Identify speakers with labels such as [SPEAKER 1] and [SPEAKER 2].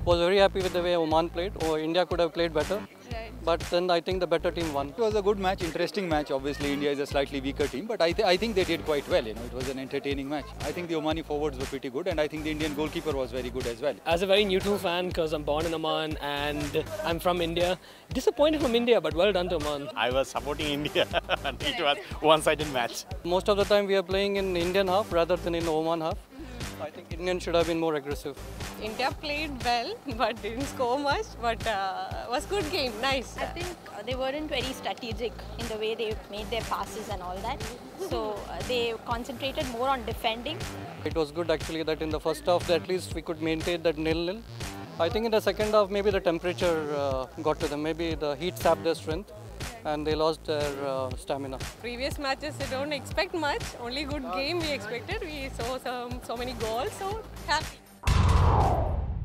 [SPEAKER 1] Was very happy with the way Oman played. Or India could have played better.
[SPEAKER 2] Right.
[SPEAKER 1] But then I think the better team won.
[SPEAKER 3] It was a good match, interesting match. Obviously, India is a slightly weaker team, but I think they did quite well. It was an entertaining match. I think the Omani forwards were pretty good, and I think the Indian goalkeeper was very good as well.
[SPEAKER 4] As a very neutral fan, because I'm born in Oman and I'm from India, disappointed from India, but well done to Oman.
[SPEAKER 5] I was supporting India, and it was one-sided match.
[SPEAKER 1] Most of the time we are playing in Indian half rather than in Oman half. I think Indian should have been more aggressive.
[SPEAKER 2] India played well, but didn't score much. But was good game, nice.
[SPEAKER 6] I think they weren't very strategic in the way they made their passes and all that. So they concentrated more on defending.
[SPEAKER 1] It was good actually that in the first half at least we could maintain that 0-0. I think in the second half maybe the temperature got to them. Maybe the heat sapped their strength and they lost their stamina.
[SPEAKER 2] Previous matches, they don't expect much. Only good game we expected. We saw so many goals. So happy.